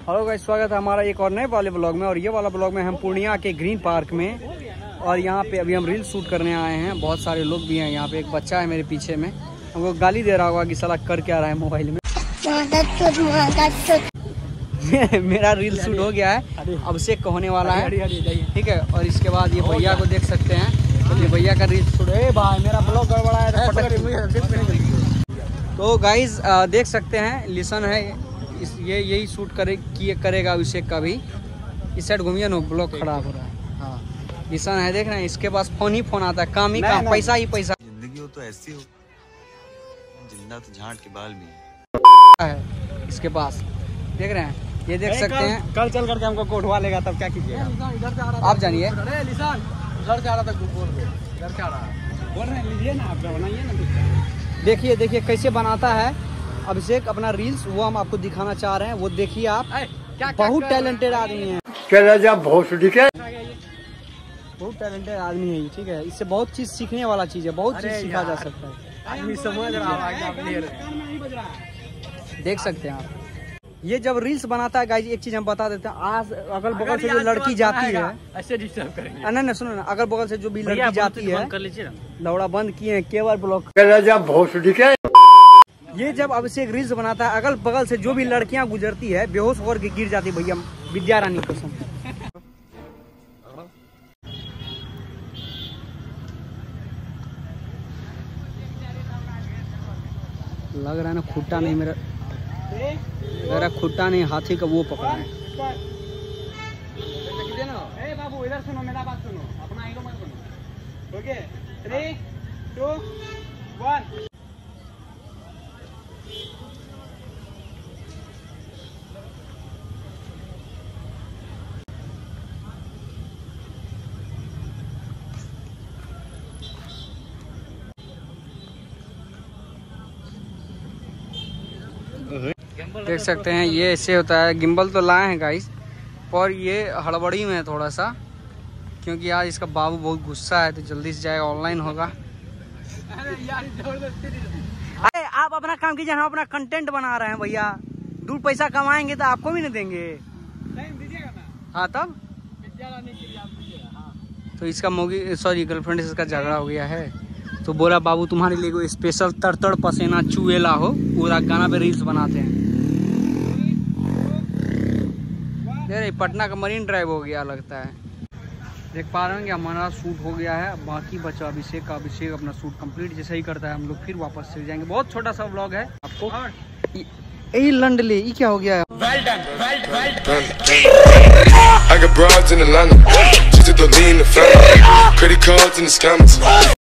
Hello guys, स्वागत है हमारा एक और नए वाले ब्लॉग में। और ये वाला ब्लॉग में हम पूर्णिया के ग्रीन पार्क में, और यहाँ पे अभी हम रील शूट करने आए हैं। बहुत सारे लोग भी हैं यहाँ पे। एक बच्चा है मेरे पीछे में, हमको गाली दे रहा होगा कि साला कर क्या रहा है मोबाइल में। मेरा रील शूट हो गया है, अब से होने वाला है, ठीक है। और इसके बाद ये भैया को देख सकते हैं, ये भैया का रील शूट है। भाई मेरा ब्लॉग गड़बड़ा है। तो गाइज देख सकते हैं, लिसन है ये, यही शूट करेगा अभिषेक का भी। इस साइड घूमिए ना, ब्लॉग खराब हो रहा है। हाँ, लिसन है, देख रहे हैं, इसके पास फोन ही फोन आता है, काम ही काम, पैसा ही पैसा। जिंदगी हो तो ऐसी हो, जिंदा तो झांट के बाल में है इसके पास, देख रहे हैं, ये देख सकते हैं। कल चल करके हमको कोठवा लेगा, तब क्या कीजिएगा? आप जानिए। इधर से आ रहा था, इधर से आ रहा है, बोल रहे हैं लीजिए ना, आप बनाइए ना। देखिए देखिए कैसे बनाता है अभिषेक अपना रील्स, वो हम आपको दिखाना चाह रहे हैं। वो देखिए आप, बहुत टैलेंटेड आदमी है, बहुत टैलेंटेड आदमी है, ठीक है। इससे बहुत चीज सीखने वाला चीज है, बहुत चीज सीखा जा सकता है। आदमी समझ रहा है, देख सकते हैं आप। ये जब रील्स बनाता है गाइस, एक चीज हम बता देते हैं, आज अगल बगल से जो लड़की जाती है, ऐसे डिस्टर्ब करेंगे। नहीं सुनो ना, अगल बगल से जो भी लड़की जाती है, कर लीजिए, लौड़ा बंद किए हैं, केवल ब्लॉक। ये जब अभिषेक रील्स बनाता है, अगल बगल से जो भी लड़कियां गुजरती है, बेहोश होकर के गिर जाती है। भैया विद्या रानी कसम, लग रहा है ना खुट्टा नहीं मेरा खुट्टा नहीं, हाथी का वो पकड़ा है। बाबू इधर सुनो, मेरा बात सुनो, अपना हीरो मत बनो। ओके, 3, 2, 1। देख सकते हैं ये ऐसे होता है। गिम्बल तो लाए हैं गाइस, और ये हड़बड़ी में है थोड़ा सा, क्योंकि आज इसका बाबू बहुत गुस्सा है, तो जल्दी से जाएगा, ऑनलाइन होगा। अरे आप अपना काम कीजिए, हम अपना कंटेंट बना रहे हैं भैया। दूर पैसा कमाएंगे तो आपको भी नहीं देंगे। हाँ तब तो इसका गर्लफ्रेंड से इसका झगड़ा हो गया है, तो बोला बाबू तुम्हारे लिए कोई स्पेशल तड़तड़ पसीना चुएला हो, पूरा गाना पे रील्स बनाते हैं। अरे पटना का मरीन ड्राइव हो गया लगता है। देख पा रहे हैं कि हमारा शूट हो गया है, बाकी बचा अभिषेक का। अभिषेक अपना शूट कंप्लीट जैसे ही करता है, हम लोग फिर वापस चले जाएंगे। बहुत छोटा सा व्लॉग है आपको। यही लंडले, ये क्या हो गया है? Well done, well done. I got broads in Atlanta, just to lean the family. Credit cards in the scammers.